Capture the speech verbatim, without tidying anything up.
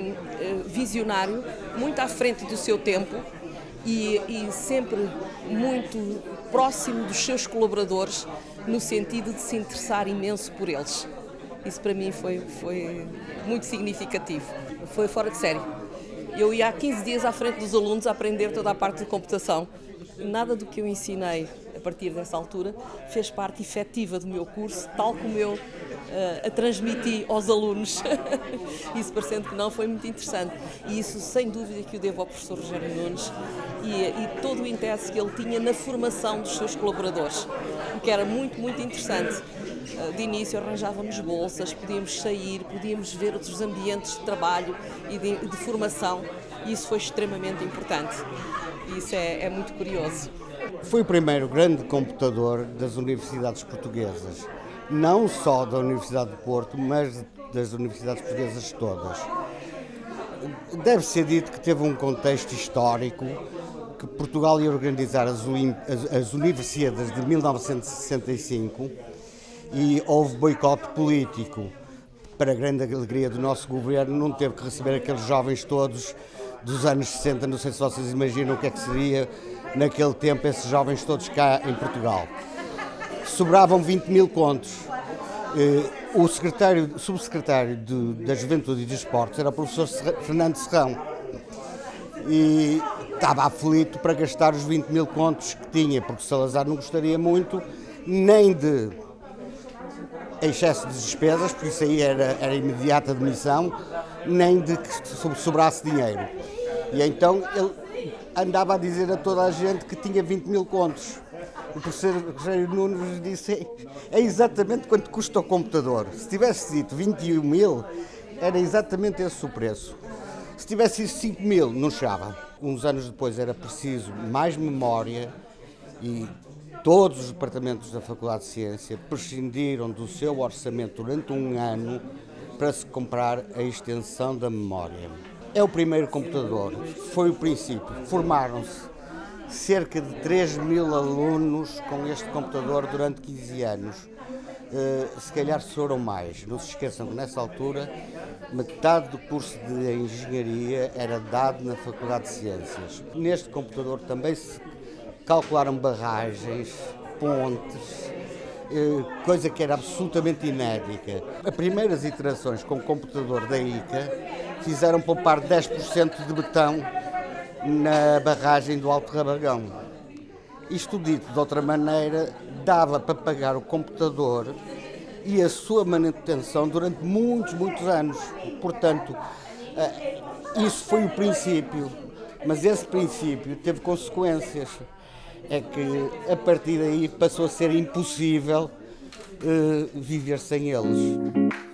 visionário, muito à frente do seu tempo e, e sempre muito próximo dos seus colaboradores, no sentido de se interessar imenso por eles. Isso para mim foi, foi muito significativo. Foi fora de série. Eu ia há quinze dias à frente dos alunos a aprender toda a parte de computação. Nada do que eu ensinei a partir dessa altura fez parte efetiva do meu curso, tal como eu uh, a transmiti aos alunos. Isso, parecendo que não, foi muito interessante. E isso, sem dúvida, que o devo ao professor Rogério Nunes e, e todo o interesse que ele tinha na formação dos seus colaboradores, o que era muito, muito interessante. De início arranjávamos bolsas, podíamos sair, podíamos ver outros ambientes de trabalho e de, de formação, e isso foi extremamente importante. E isso é, é muito curioso. Foi o primeiro grande computador das universidades portuguesas, não só da Universidade de Porto, mas das universidades portuguesas todas. Deve ser dito que teve um contexto histórico, que Portugal ia organizar as, as, as Universidades de mil novecentos e sessenta e cinco e houve boicote político. Para a grande alegria do nosso governo, não teve que receber aqueles jovens todos dos anos sessenta, não sei se vocês imaginam o que é que seria naquele tempo esses jovens todos cá em Portugal. Sobravam vinte mil contos. O secretário, subsecretário de, da Juventude e dos Esportes era o professor Fernando Serrão e estava aflito para gastar os vinte mil contos que tinha, porque Salazar não gostaria muito nem de excesso de despesas, porque isso aí era, era imediata demissão, nem de que sobrasse dinheiro. E então ele andava a dizer a toda a gente que tinha vinte mil contos. O professor Rogério Nunes disse: é exatamente quanto custa o computador. Se tivesse dito vinte e um mil, era exatamente esse o preço. Se tivesse dito cinco mil, não chegava. Uns anos depois era preciso mais memória e todos os departamentos da Faculdade de Ciência prescindiram do seu orçamento durante um ano para se comprar a extensão da memória. É o primeiro computador, foi o princípio. Formaram-se cerca de três mil alunos com este computador durante quinze anos. Uh, se calhar foram mais. Não se esqueçam que nessa altura metade do curso de engenharia era dado na Faculdade de Ciências. Neste computador também se calcularam barragens, pontes, coisa que era absolutamente inédita. As primeiras iterações com o computador da I C A fizeram poupar dez por cento de betão na barragem do Alto Rabagão. Isto dito de outra maneira, dava para pagar o computador e a sua manutenção durante muitos, muitos anos. Portanto, isso foi o princípio, mas esse princípio teve consequências. É que a partir daí passou a ser impossível uh, viver sem eles.